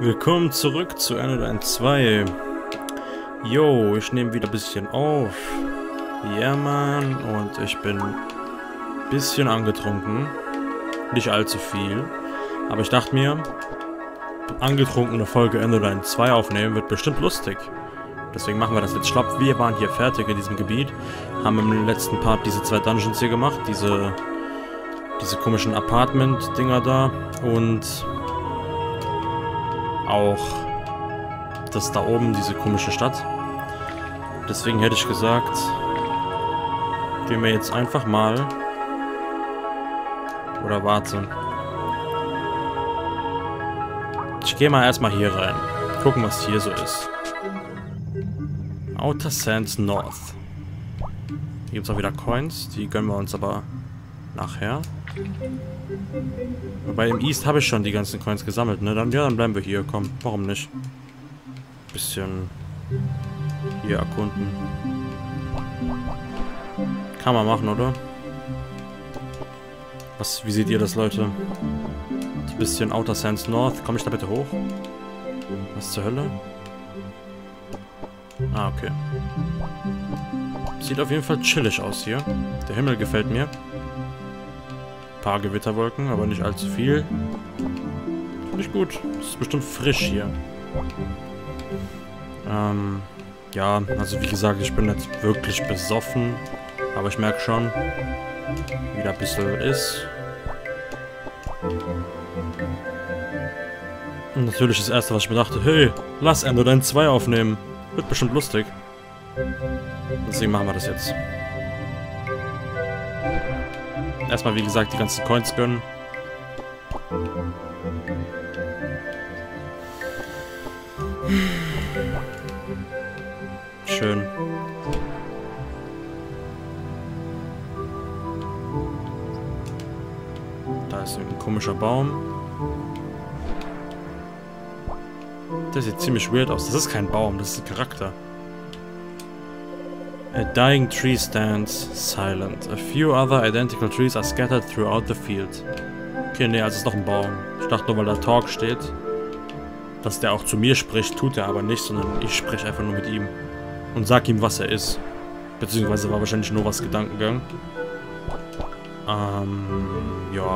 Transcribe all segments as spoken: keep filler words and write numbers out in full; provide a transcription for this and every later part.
Willkommen zurück zu Anodyne zwei. Yo, ich nehme wieder ein bisschen auf. Ja, Mann. Und ich bin ein bisschen angetrunken. Nicht allzu viel. Aber ich dachte mir, angetrunken eine Folge Anodyne zwei aufnehmen wird bestimmt lustig. Deswegen machen wir das jetzt schlapp. Wir waren hier fertig in diesem Gebiet. Haben im letzten Part diese zwei Dungeons hier gemacht. Diese, diese komischen Apartment-Dinger da. Und auch das da oben, diese komische Stadt. Deswegen hätte ich gesagt, gehen wir jetzt einfach mal. Oder warte. Ich gehe mal erstmal hier rein. Gucken, was hier so ist. Outer Sands North. Hier gibt es auch wieder Coins. Die gönnen wir uns aber nachher. Wobei im East habe ich schon die ganzen Coins gesammelt, ne? Dann, ja, dann bleiben wir hier. Komm, warum nicht? Bisschen hier erkunden. Kann man machen, oder? Was, wie seht ihr das, Leute? Ein bisschen Outer Sands North. Komme ich da bitte hoch? Was zur Hölle? Ah, okay. Sieht auf jeden Fall chillig aus hier. Der Himmel gefällt mir. Ein paar Gewitterwolken, aber nicht allzu viel. Finde ich gut. Es ist bestimmt frisch hier. Ähm, ja, also wie gesagt, ich bin jetzt wirklich besoffen. Aber ich merke schon, wie da ein bisschen ist. Und natürlich das erste, was ich mir dachte, hey, lass Anodyne zwei aufnehmen. Wird bestimmt lustig. Deswegen machen wir das jetzt. Erstmal, wie gesagt, die ganzen Coins gönnen. Schön. Da ist ein komischer Baum. Der sieht ziemlich weird aus. Das ist kein Baum, das ist ein Charakter. A dying tree stands silent. A few other identical trees are scattered throughout the field. Okay, nee, also ist noch ein Baum. Ich dachte nur, weil da Talk steht, dass der auch zu mir spricht, tut er aber nicht, sondern ich spreche einfach nur mit ihm und sag ihm, was er ist. Beziehungsweise war wahrscheinlich nur was Gedankengang. Ähm, ja.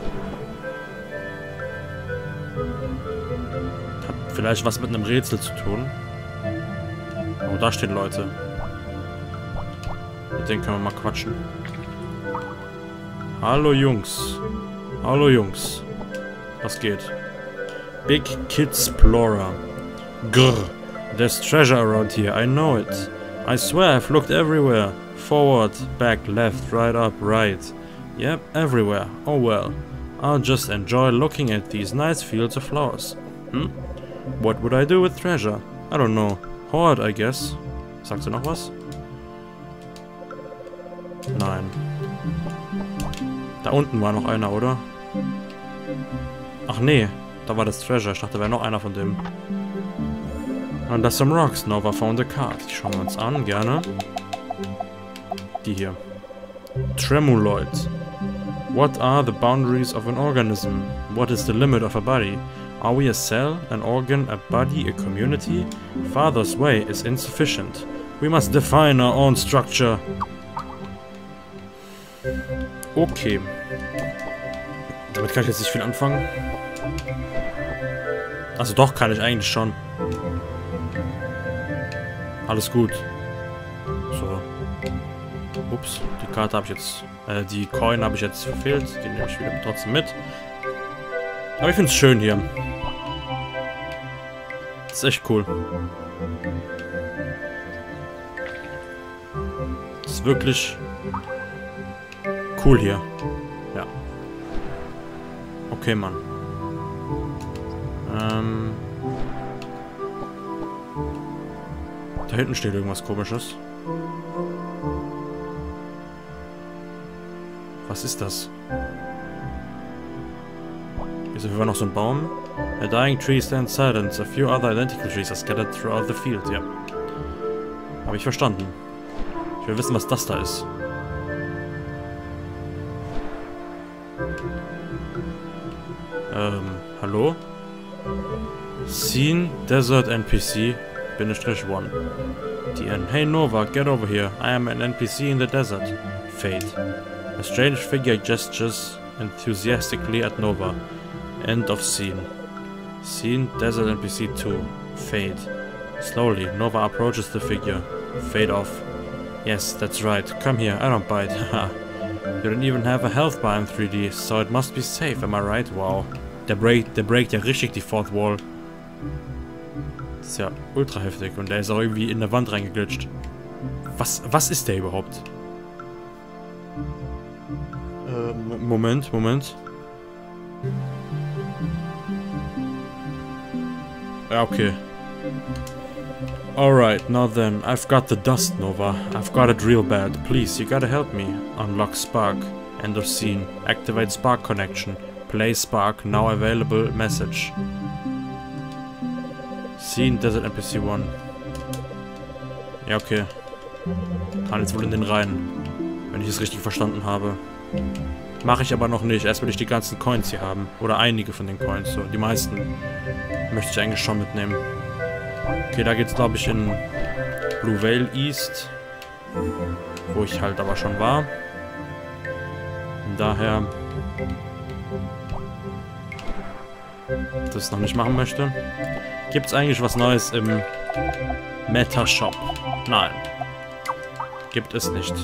Hat vielleicht was mit einem Rätsel zu tun. Oh, da stehen Leute. Mit denen können wir mal quatschen. Hallo Jungs. Hallo Jungs. Was geht? Big Kidsplorer. Grr. There's treasure around here. I know it. I swear I've looked everywhere. Forward, back, left, right, up, right. Yep, everywhere. Oh well. I'll just enjoy looking at these nice fields of flowers. Hm? What would I do with treasure? I don't know. Hoard, I guess. Sagst du noch was? Nein. Da unten war noch einer, oder? Ach nee, da war das Treasure. Ich dachte, da wäre noch einer von dem. Under some rocks, Nova found a card. Die schauen wir uns an, gerne. Die hier. Tremuloid. What are the boundaries of an organism? What is the limit of a body? Are we a cell, an organ, a body, a community? Father's way is insufficient. We must define our own structure. Okay. Damit kann ich jetzt nicht viel anfangen. Also doch, kann ich eigentlich schon. Alles gut. So. Ups, die Karte habe ich jetzt... Äh, die Coin habe ich jetzt verfehlt. Die nehme ich wieder trotzdem mit. Aber ich finde es schön hier. Das ist echt cool. Das ist wirklich... cool hier. Ja. Okay, Mann. Ähm. Da hinten steht irgendwas Komisches. Was ist das? Hier ist auf jeden Fall noch so ein Baum. A dying tree stands silent. A few other identical trees are scattered throughout the field. Ja. Habe ich verstanden. Ich will wissen, was das da ist. Ähm, hallo? Scene Desert N P C one. The end. Hey Nova, get over here. I am an N P C in the desert. Fade. A strange figure gestures enthusiastically at Nova. End of scene. Scene Desert N P C two. Fade. Slowly, Nova approaches the figure. Fade off. Yes, that's right. Come here, I don't bite. Haha. You don't even have a health bar in three D, so it must be safe, am I right? Wow. Der breakt, der breakt ja richtig die Fourth Wall. Das ist ja ultra heftig und der ist auch irgendwie in der Wand reingeglitscht. Was, was ist der überhaupt? Ähm, Moment, Moment. Ja, okay. Alright, now then, I've got the dust, Nova. I've got it real bad. Please, you gotta help me. Unlock Spark. End of scene. Activate Spark connection. Play Spark, now available message. Scene Desert N P C one. Ja, okay. Kann jetzt wohl in den rein. Wenn ich es richtig verstanden habe. Mache ich aber noch nicht. Erst will ich die ganzen Coins hier haben. Oder einige von den Coins. So, die meisten möchte ich eigentlich schon mitnehmen. Okay, da geht's glaube ich in Blue Vale East. Wo ich halt aber schon war. Und daher das noch nicht machen möchte. Gibt's eigentlich was Neues im Meta-Shop? Nein. Gibt es nicht.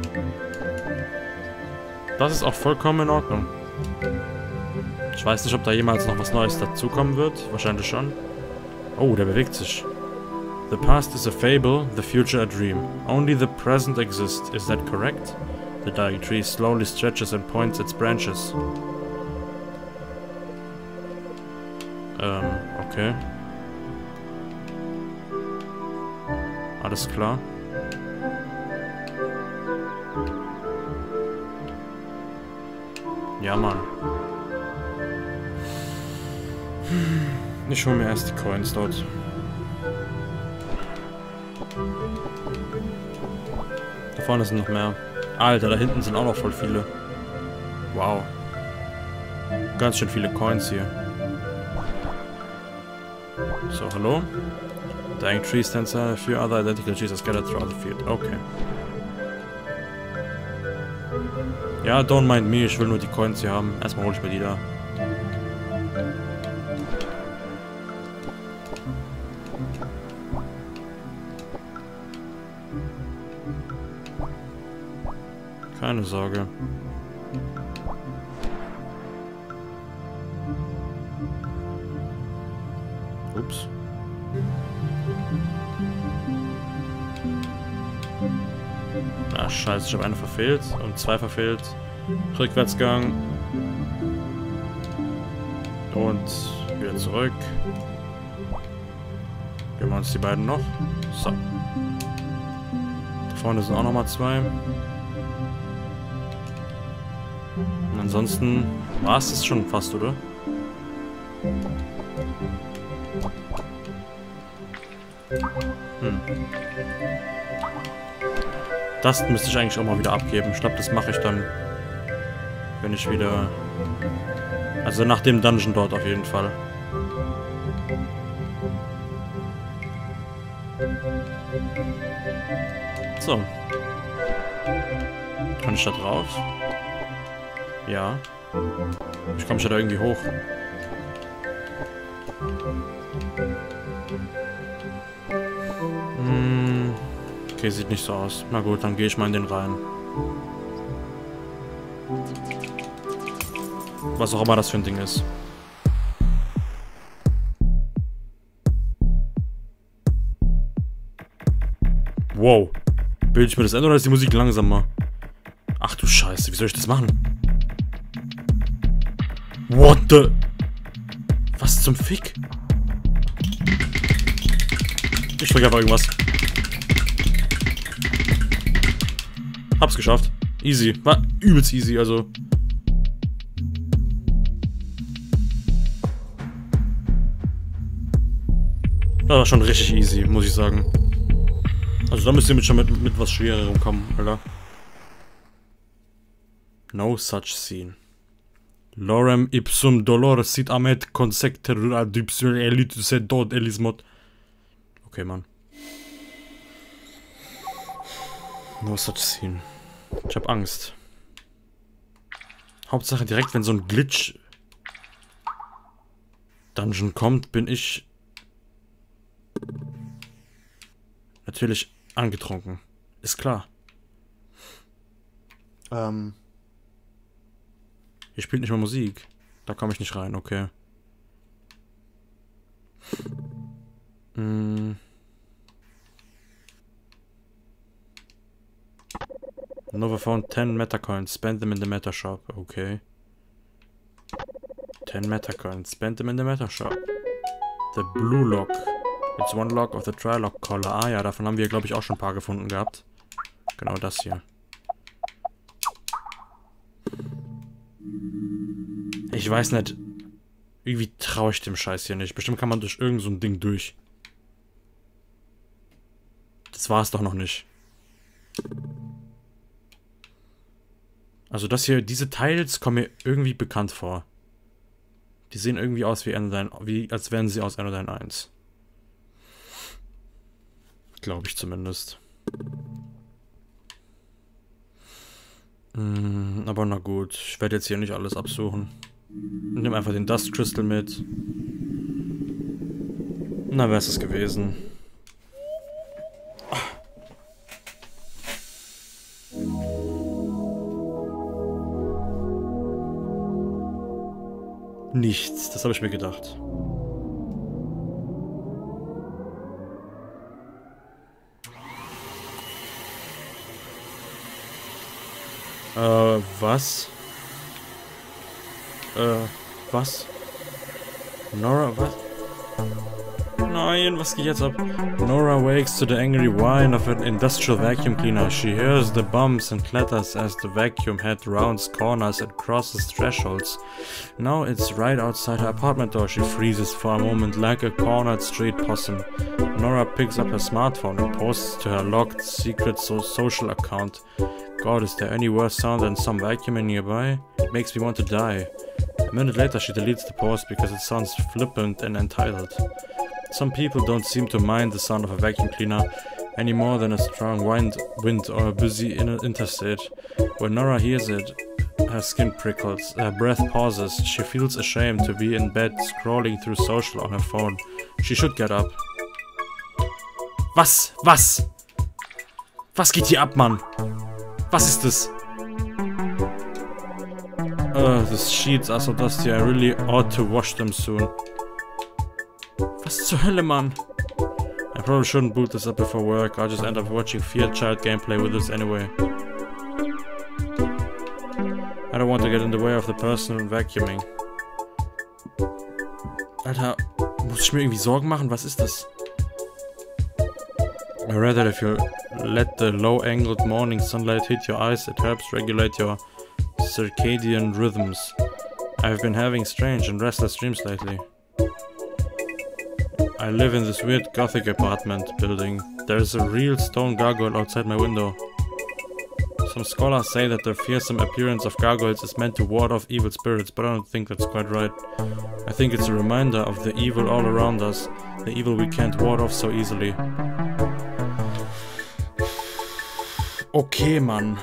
Das ist auch vollkommen in Ordnung. Ich weiß nicht, ob da jemals noch was Neues dazukommen wird. Wahrscheinlich schon. Oh, der bewegt sich. The past is a fable, the future a dream. Only the present exists. Is that correct? The dying tree slowly stretches and points its branches. Ähm, okay. Alles klar. Ja, Mann. Ich hole mir erst die Coins dort. Da vorne sind noch mehr. Alter, da hinten sind auch noch voll viele. Wow. Ganz schön viele Coins hier. So, hallo? Dying tree stands a few other identical trees are scattered throughout the field. Okay. Ja, don't mind me, ich will nur die Coins hier haben. Erstmal hole ich mir die da. Keine Sorge. Ups. Ah, scheiße, ich habe eine verfehlt und zwei verfehlt. Rückwärtsgang. Und wieder zurück. Geben wir uns die beiden noch. So. Da vorne sind auch nochmal zwei. Und ansonsten war es das schon fast, oder? Hm. Das müsste ich eigentlich auch mal wieder abgeben. Ich glaube, das mache ich dann, wenn ich wieder... Also nach dem Dungeon dort auf jeden Fall. So. Kann ich da drauf? Ja. Ich komme schon da irgendwie hoch. Hm. Okay, sieht nicht so aus. Na gut, dann gehe ich mal in den rein. Was auch immer das für ein Ding ist. Wow. Bilde ich mir das ein oder ist die Musik langsamer? Ach du Scheiße, wie soll ich das machen? What the... Was zum Fick? Ich drücke einfach irgendwas. Hab's geschafft. Easy. War übelst easy, also. Das war schon richtig easy, muss ich sagen. Also da müsst ihr mit schon mit, mit was Schwererem kommen, Alter. No such scene. Lorem ipsum dolores sit amet consecter adipsum elitus et dod elismod. Okay, Mann. No such scene. Ich hab Angst. Hauptsache direkt, wenn so ein Glitch Dungeon kommt, bin ich natürlich angetrunken. Ist klar. Ähm. Hier spielt nicht mal Musik. Da komme ich nicht rein, okay. Hm. Nova found ten Metacoins. Spend them in the Meta Shop. Okay. ten Metacoins. Spend them in the Meta Shop. The Blue Lock. It's one lock of the Trilock Collar. Ah ja, davon haben wir, glaube ich, auch schon ein paar gefunden gehabt. Genau das hier. Ich weiß nicht. Irgendwie traue ich dem Scheiß hier nicht. Bestimmt kann man durch irgend so ein Ding durch. Das war es doch noch nicht. Also das hier, diese Tiles kommen mir irgendwie bekannt vor. Die sehen irgendwie aus wie, Anodyne, wie als wären sie aus Anodyne eins. Glaube ich zumindest. Mm, aber na gut, ich werde jetzt hier nicht alles absuchen. Ich nehme einfach den Dust Crystal mit. Na, wäre es gewesen. Nichts, das habe ich mir gedacht. Äh, was? Äh, was? Nora, was? Nein, was geht jetzt ab? Nora wakes to the angry whine of an industrial vacuum cleaner. She hears the bumps and clatters as the vacuum head rounds corners and crosses thresholds. Now it's right outside her apartment door. She freezes for a moment like a cornered street possum. Nora picks up her smartphone and posts to her logged secret so social account. God, is there any worse sound than some vacuuming nearby? It makes me want to die. A minute later she deletes the post because it sounds flippant and entitled. Some people don't seem to mind the sound of a vacuum cleaner any more than a strong wind, wind or a busy interstate. When Nora hears it, her skin prickles, her breath pauses, she feels ashamed to be in bed scrolling through social on her phone. She should get up. Was? Was? Was geht hier ab, Mann? Was ist das? Uh, the sheets are so dusty, I really ought to wash them soon. Was zur Hölle, Mann? I probably shouldn't boot this up before work, I'll just end up watching Fear Child gameplay with this anyway. I don't want to get in the way of the personal vacuuming. Alter, muss ich mir irgendwie Sorgen machen? Was ist das? I read that if you let the low-angled morning sunlight hit your eyes, it helps regulate your circadian rhythms. I've been having strange and restless dreams lately. I live in this weird gothic apartment building. There's a real stone gargoyle outside my window. Some scholars say that the fearsome appearance of gargoyles is meant to ward off evil spirits, but I don't think that's quite right. I think it's a reminder of the evil all around us, the evil we can't ward off so easily. Okay, Mann.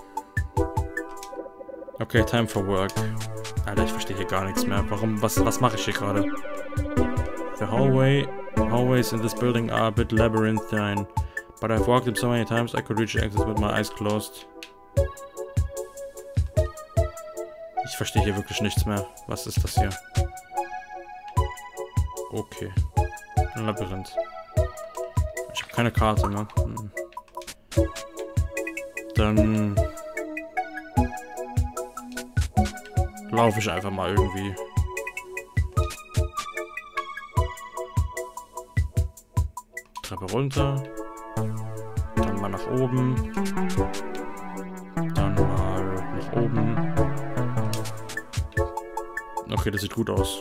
Okay, time for work. Alter, ich verstehe hier gar nichts mehr. Warum, was, was mache ich hier gerade? The hallway, hallways in this building are a bit labyrinthine, but I've walked them so many times I could reach the exit with my eyes closed. Ich verstehe hier wirklich nichts mehr. Was ist das hier? Okay. Ein Labyrinth. Ich habe keine Karte, ne? Hm. Dann laufe ich einfach mal irgendwie. Treppe runter. Dann mal nach oben. Dann mal nach oben. Okay, das sieht gut aus.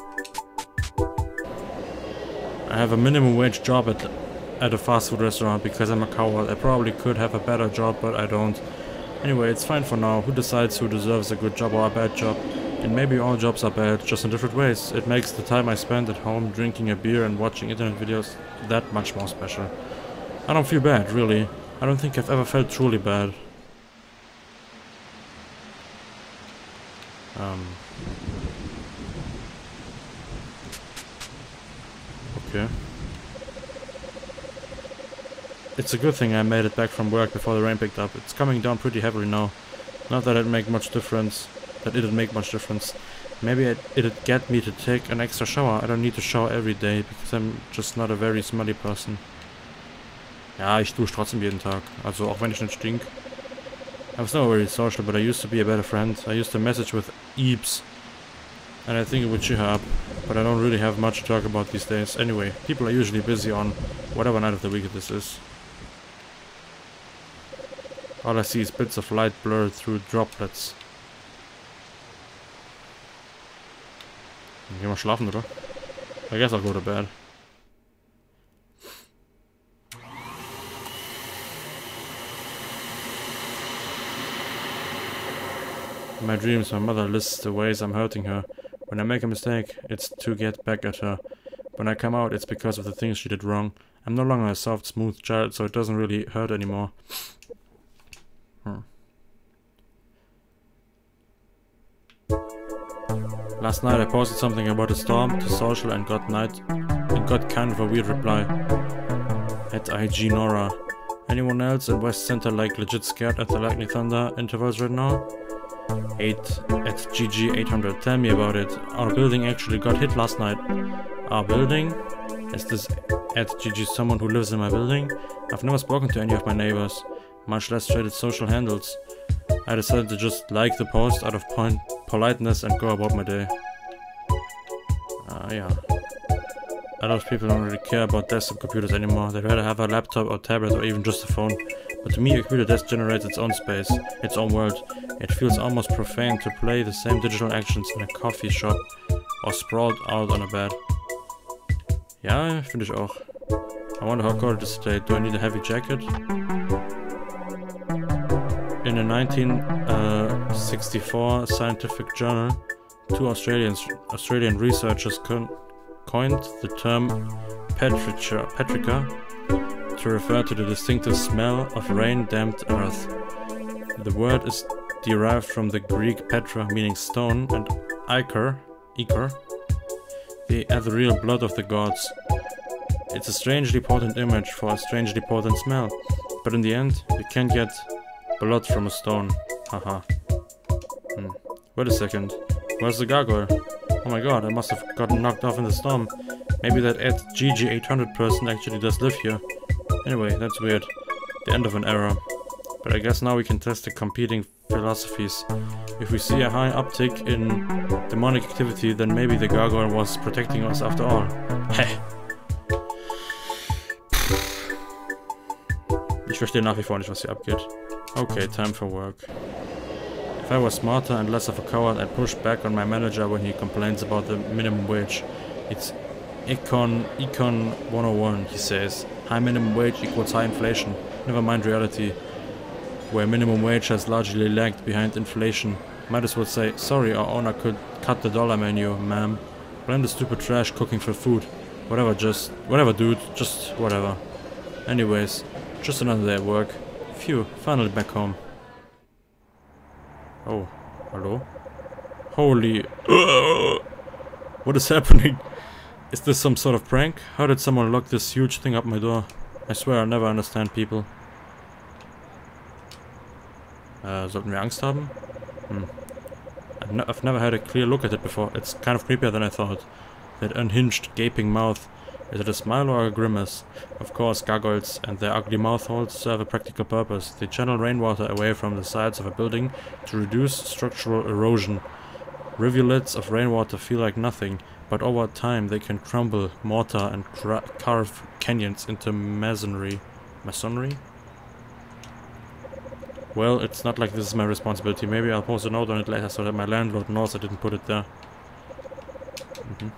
I have a minimum wage job at at a fast food restaurant because I'm a coward. I probably could have a better job, but I don't. Anyway, it's fine for now. Who decides who deserves a good job or a bad job? And maybe all jobs are bad, just in different ways. It makes the time I spend at home drinking a beer and watching internet videos that much more special. I don't feel bad, really. I don't think I've ever felt truly bad. Um. Okay. It's a good thing I made it back from work before the rain picked up. It's coming down pretty heavily now. Not that it'd make much difference. That it'd make much difference. Maybe it, it'd get me to take an extra shower. I don't need to shower every day, because I'm just not a very smelly person. Ja, ich dusche trotzdem jeden Tag. Also auch wenn ich nicht stink. I was never very social, but I used to be a better friend. I used to message with Eeps. And I think it would cheer her up. But I don't really have much to talk about these days. Anyway, people are usually busy on whatever night of the week this is. All I see is bits of light blurred through droplets. Gehen wir schlafen, oder? I guess I'll go to bed. In my dreams, my mother lists the ways I'm hurting her. When I make a mistake, it's to get back at her. When I come out, it's because of the things she did wrong. I'm no longer a soft, smooth child, so it doesn't really hurt anymore. Hmm. Last night I posted something about a storm to social and got night and got kind of a weird reply. At I G Nora. Anyone else in West Center like legit scared at the Lightning Thunder intervals right now? eight at G G eight hundred. Tell me about it. Our building actually got hit last night. Our building? Is this at G G someone who lives in my building? I've never spoken to any of my neighbors, much less traded social handles. I decided to just like the post out of point politeness and go about my day. Ah, uh, yeah. A lot of people don't really care about desktop computers anymore. They'd rather have a laptop or tablet or even just a phone. But to me, a computer desk generates its own space, its own world. It feels almost profane to play the same digital actions in a coffee shop or sprawled out on a bed. Ja, finde ich auch. I wonder how cold it is today. Do I need a heavy jacket? In a nineteen sixty-four scientific journal, two Australians, Australian researchers con coined the term petricha, petrica to refer to the distinctive smell of rain-damped earth. The word is derived from the Greek petra, meaning stone, and ichor, ichor, the ethereal blood of the gods. It's a strangely potent image for a strangely potent smell, but in the end, you can't get blood from a stone. Haha. Hmm. Wait a second. Where's the gargoyle? Oh my god, I must have gotten knocked off in the storm. Maybe that at G G eight hundred person actually does live here. Anyway, that's weird. The end of an era. But I guess now we can test the competing philosophies. If we see a high uptick in demonic activity, then maybe the gargoyle was protecting us after all. Heh. Ich verstehe nach wie vor nicht, was hier abgeht. Okay, time for work. If I was smarter and less of a coward, I'd push back on my manager when he complains about the minimum wage. It's Econ, Econ one oh one, he says. High minimum wage equals high inflation. Never mind reality, where minimum wage has largely lagged behind inflation. Might as well say, sorry, our owner could cut the dollar menu, ma'am. Blame the stupid trash cooking for food. Whatever, just, whatever dude, just whatever. Anyways, just another day at work. Phew, finally back home. Oh, hello? Holy... What is happening? Is this some sort of prank? How did someone lock this huge thing up my door? I swear I never understand people. Äh, sollten wir Angst haben? Hmm. I've, ne I've never had a clear look at it before. It's kind of creepier than I thought. That unhinged, gaping mouth. Is it a smile or a grimace? Of course, gargoyles and their ugly mouth holes serve a practical purpose. They channel rainwater away from the sides of a building to reduce structural erosion. Rivulets of rainwater feel like nothing, but over time they can crumble mortar and carve canyons into masonry. Masonry? Well, it's not like this is my responsibility. Maybe I'll post a note on it later so that my landlord knows I didn't put it there. Mhm.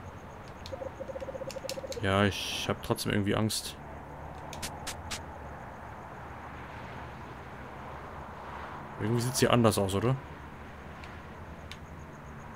Ja, ich habe trotzdem irgendwie Angst. Irgendwie sieht es hier anders aus, oder?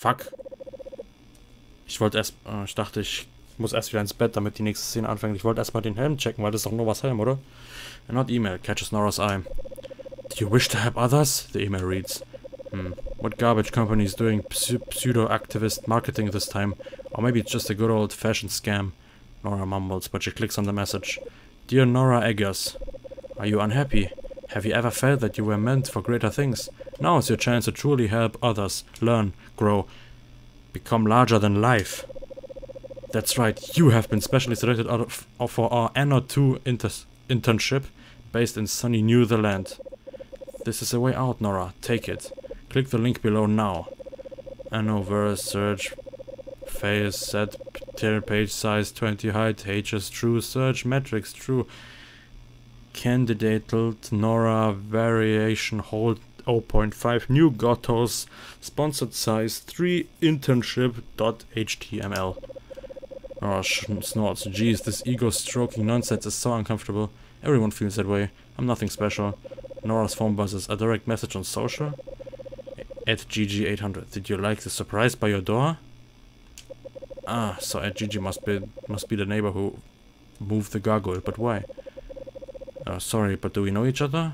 Fuck. Ich wollte erst... Äh, ich dachte, ich muss erst wieder ins Bett, damit die nächste Szene anfängt. Ich wollte erstmal den Helm checken, weil das ist doch Novas Helm, oder? And not email. Catches Nora's eye. Do you wish to help others? The email reads. Hmm. What garbage company is doing pseudo-activist marketing this time? Or maybe it's just a good old-fashioned scam. Nora mumbles, but she clicks on the message. Dear Nora Eggers. Are you unhappy? Have you ever felt that you were meant for greater things? Now is your chance to truly help others. Learn, grow, become larger than life. That's right, you have been specially selected out of, of for our Anno two inter internship based in sunny Netherlands. This is a way out, Nora. Take it. Click the link below now. Anno verse search phase set page size twenty height H's true search metrics true candidate Nora variation hold zero point five new Gotos sponsored size three internship dot H T M L. Oh, snorts. Jeez, this ego stroking nonsense is so uncomfortable. Everyone feels that way. I'm nothing special. Nora's phone buzzes. A direct message on social? At G G eight hundred. Did you like the surprise by your door? Ah, so at G G must be must be the neighbor who moved the gargoyle. But why? Uh, sorry, but do we know each other?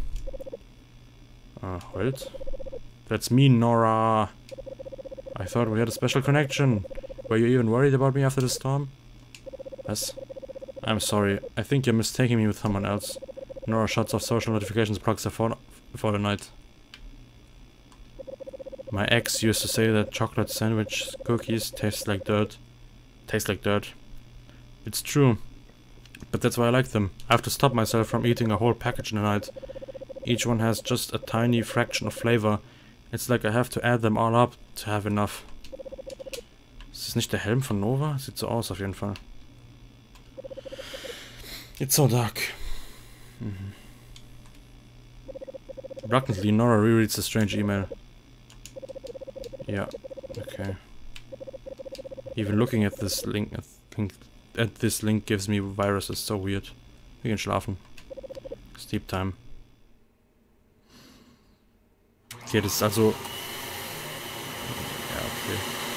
Uh, wait. That's me, Nora. I thought we had a special connection. Were you even worried about me after the storm? Yes. I'm sorry. I think you're mistaking me with someone else. Nora shuts off social notifications blocks for, for the night. My ex used to say that chocolate sandwich cookies taste like dirt. Taste like dirt. It's true. But that's why I like them. I have to stop myself from eating a whole package in a night. Each one has just a tiny fraction of flavor. It's like I have to add them all up to have enough. Ist das nicht der Helm von Nova? Sieht so aus auf jeden Fall. It's so dark. Mhm. Reluctantly, Nora rereads the strange email. Yeah, okay. Even looking at this link, at this link gives me viruses. So weird. Wir gehen schlafen. Sleep time. Okay, das ist also... Ja, okay.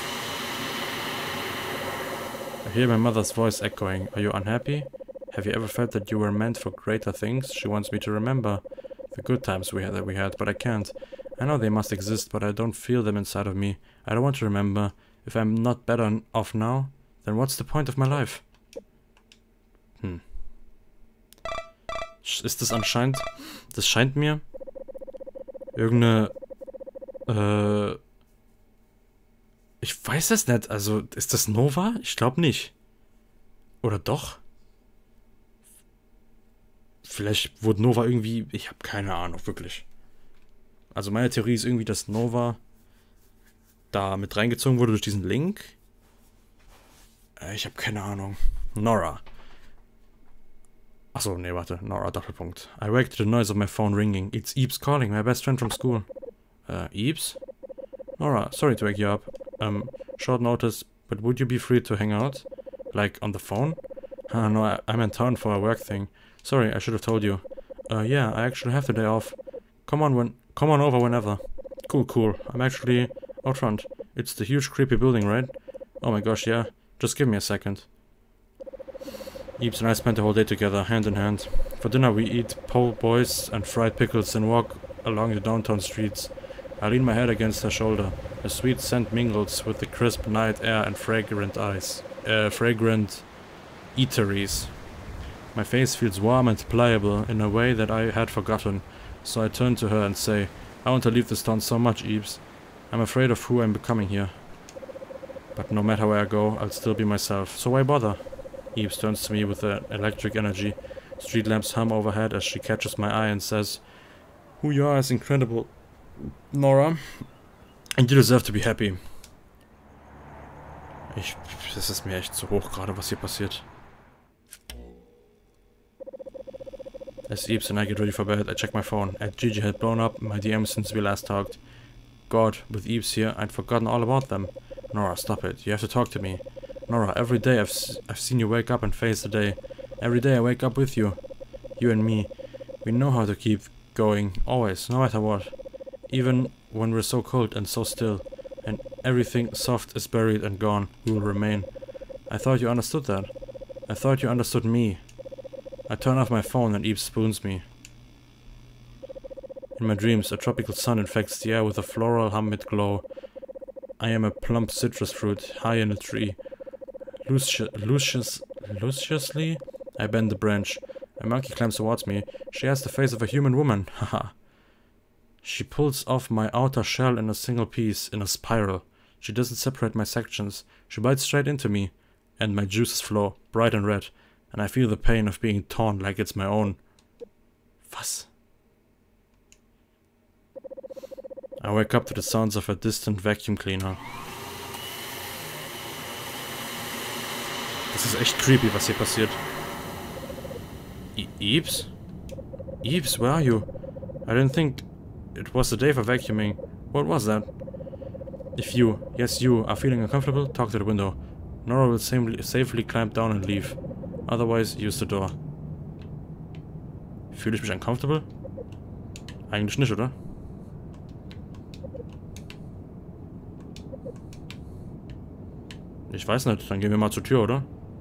I hear my mother's voice echoing. Are you unhappy? Have you ever felt that you were meant for greater things? She wants me to remember the good times we had that we had, but I can't. I know they must exist, but I don't feel them inside of me. I don't want to remember. If I'm not better off now, then what's the point of my life? Hm. Ist das anscheinend... Das scheint mir... Irgendeine... Äh... Ich weiß es nicht. Also, ist das Nova? Ich glaube nicht. Oder doch? Vielleicht wurde Nova irgendwie... Ich habe keine Ahnung, wirklich. Also meine Theorie ist irgendwie, dass Nova da mit reingezogen wurde durch diesen Link. Äh, ich habe keine Ahnung. Nora. Achso, nee, warte. Nora, Doppelpunkt. I wake to the noise of my phone ringing. It's Eeps calling, my best friend from school. Äh, Eeps? Nora, sorry to wake you up. Um, short notice, but would you be free to hang out? Like, on the phone? Uh, no, I, I'm in town for a work thing. Sorry, I should have told you. Uh, yeah, I actually have the day off. Come on when, come on over whenever. Cool, cool. I'm actually out front. It's the huge creepy building, right? Oh my gosh, yeah. Just give me a second. Eeps and I spent the whole day together, hand in hand. For dinner we eat po' boys and fried pickles and walk along the downtown streets. I lean my head against her shoulder. The sweet scent mingles with the crisp night air and fragrant eyes. Uh, fragrant eateries. My face feels warm and pliable in a way that I had forgotten, so I turn to her and say, I want to leave this town so much, Eeps. I'm afraid of who I'm becoming here. But no matter where I go, I'll still be myself, so why bother? Eeps turns to me with an electric energy. Street lamps hum overhead as she catches my eye and says, who you are is incredible, Nora, and you deserve to be happy. Ich, das ist mir echt zu hoch gerade, was hier passiert. As Eeps and I get ready for bed, I check my phone. At Gigi had blown up my D Ms since we last talked. God, with Eeps here, I'd forgotten all about them. Nora, stop it. You have to talk to me. Nora, every day I've, s I've seen you wake up and face the day. Every day I wake up with you. You and me. We know how to keep going. Always, no matter what. Even when we're so cold and so still. And Everything soft is buried and gone. We will remain. I thought you understood that. I thought you understood me. I turn off my phone and Eve spoons me. In my dreams, a tropical sun infects the air with a floral humid glow. I am a plump citrus fruit, high in a tree. Lucius, Lucius, Luciously, I bend the branch. A monkey climbs towards me. She has the face of a human woman. Haha. She pulls off my outer shell in a single piece, in a spiral. She doesn't separate my sections. She bites straight into me. And my juices flow, bright and red. And I feel the pain of being torn like it's my own. Was? I wake up to the sounds of a distant vacuum cleaner. Das ist echt creepy, was hier passiert. E Eeps? Eeps, where are you? I didn't think it was the day for vacuuming. What was that? If you, yes you, are feeling uncomfortable, talk to the window. Nora will safely, safely climb down and leave. Otherwise, use the door. Fühle ich mich uncomfortable? Eigentlich nicht, oder? Ich weiß nicht, dann gehen wir mal zur Tür, oder?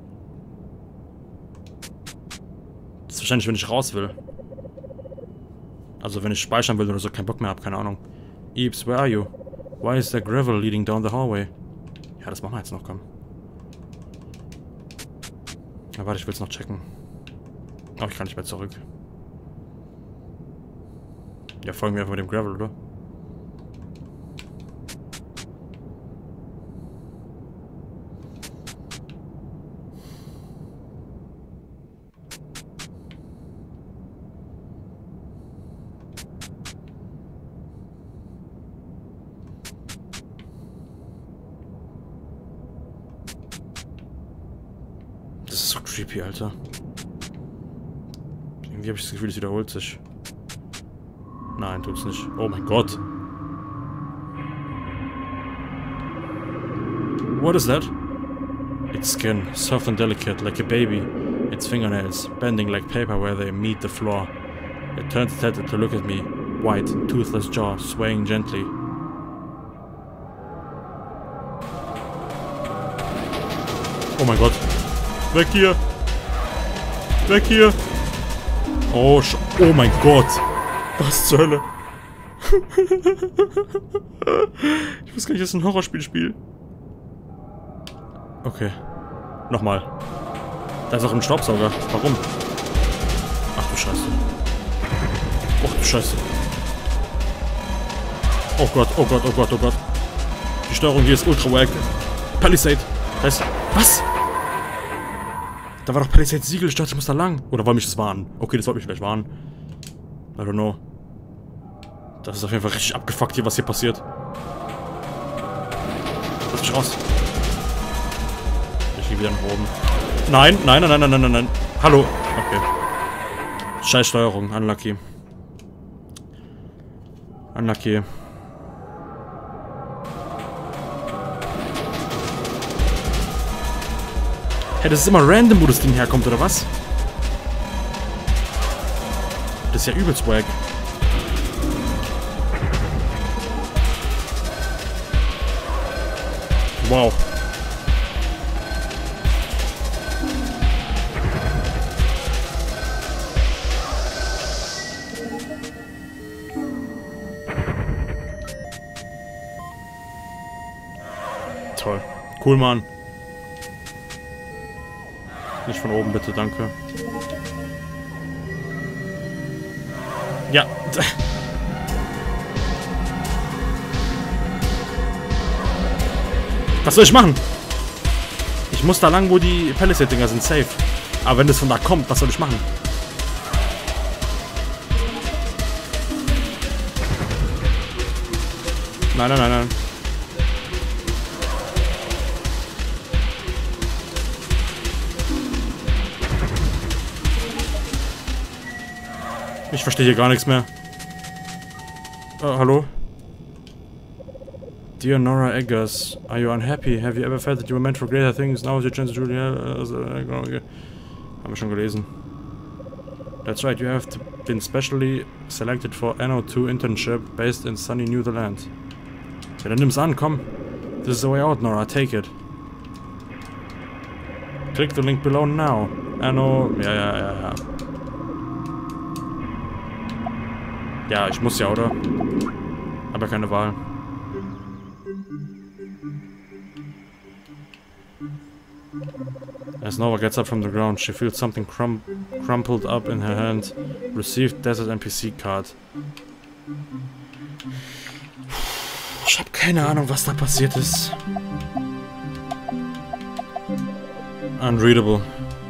Das ist wahrscheinlich, wenn ich raus will. Also wenn ich speichern will oder so, keinen Bock mehr habe, keine Ahnung. Eeps, where are you? Why is there gravel leading down the hallway? Ja, das machen wir jetzt noch, komm. Ja, warte, ich will es noch checken. Oh, ich kann nicht mehr zurück. Ja, folgen wir einfach mit dem Gravel, oder? Das ist so creepy, Alter. Irgendwie habe ich das Gefühl, es wiederholt sich. Nein, tut's nicht. Oh mein Gott. What is that? Its skin, soft and delicate, like a baby. Its fingernails, bending like paper where they meet the floor. It turns its head to look at me. White, toothless jaw, swaying gently. Oh mein Gott. Weg hier! Weg hier! Oh, sch oh mein Gott! Was zur Hölle? Ich wusste gar nicht, dass ich ein Horrorspiel spiele. Okay. Nochmal. Da ist auch ein Staubsauger. Warum? Ach du Scheiße. Ach du Scheiße. Oh Gott, oh Gott, oh Gott, oh Gott. Die Steuerung hier ist ultra wack. Palisade. Da ist... Was? Da war doch Palisade Siegel, ich dachte, ich muss da lang. Oder wollte mich das warnen? Okay, das wollte mich vielleicht warnen. I don't know. Das ist auf jeden Fall richtig abgefuckt hier, was hier passiert. Lass mich raus. Ich gehe wieder nach oben. Nein, nein, nein, nein, nein, nein, nein. Hallo. Okay. Scheiß Steuerung, unlucky. Unlucky. Hey, das ist immer random, wo das Ding herkommt, oder was? Das ist ja übelst wack. Wow. Toll. Cool, Mann. Nicht von oben, bitte, danke. Ja. Was soll ich machen? Ich muss da lang, wo die Palisade-Dinger sind, safe. Aber wenn das von da kommt, was soll ich machen? Nein, nein, nein, nein. Ich verstehe hier gar nichts mehr. Uh, hallo? Dear Nora Eggers, are you unhappy? Have you ever felt that you were meant for greater things? Now is your chance to truly... Haben wir schon gelesen. That's right, you have been specially selected for N O two internship based in sunny New Zealand. Ja, dann nimm's an, komm. This is the way out, Nora. Take it. Click the link below now. I know. Ja, ja, ja, ja. Ja, ich muss ja, oder? Aber keine Wahl. As Nova gets up from the ground, she feels something crum crumpled up in her hand. Received Desert N P C Card. Ich habe keine Ahnung, was da passiert ist. Unreadable.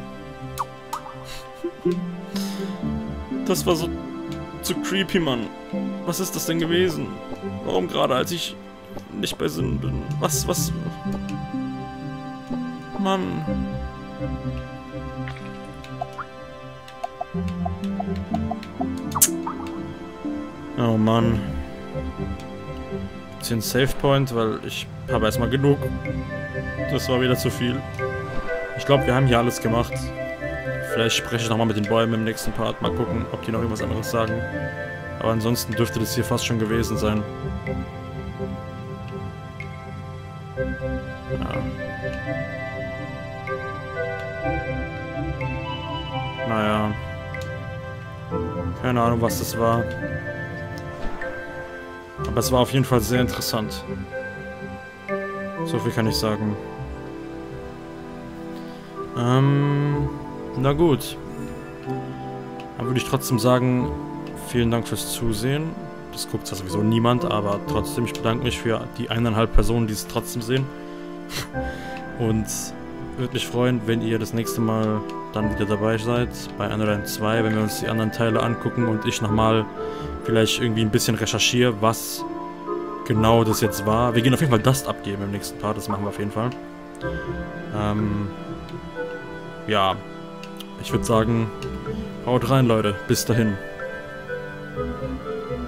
Das war so zu creepy, Mann. Was ist das denn gewesen? Warum gerade, als ich nicht bei Sinn bin? Was, was... Mann. Oh Mann. Jetzt hier ein Save Point, weil ich habe erstmal genug. Das war wieder zu viel. Ich glaube, wir haben hier alles gemacht. Vielleicht spreche ich nochmal mit den Bäumen im nächsten Part. Mal gucken, ob die noch irgendwas anderes sagen. Aber ansonsten dürfte das hier fast schon gewesen sein. Ja. Naja. Keine Ahnung, was das war. Aber es war auf jeden Fall sehr interessant. So viel kann ich sagen. Ähm, na gut. Dann würde ich trotzdem sagen, vielen Dank fürs Zusehen. Das guckt ja sowieso niemand, aber trotzdem, ich bedanke mich für die eineinhalb Personen, die es trotzdem sehen. Und würde mich freuen, wenn ihr das nächste Mal dann wieder dabei seid, bei Underland zwei, wenn wir uns die anderen Teile angucken und ich nochmal vielleicht irgendwie ein bisschen recherchiere, was genau das jetzt war. Wir gehen auf jeden Fall Dust abgeben im nächsten Part, das machen wir auf jeden Fall. Ähm, ja, ich würde sagen, haut rein, Leute, bis dahin.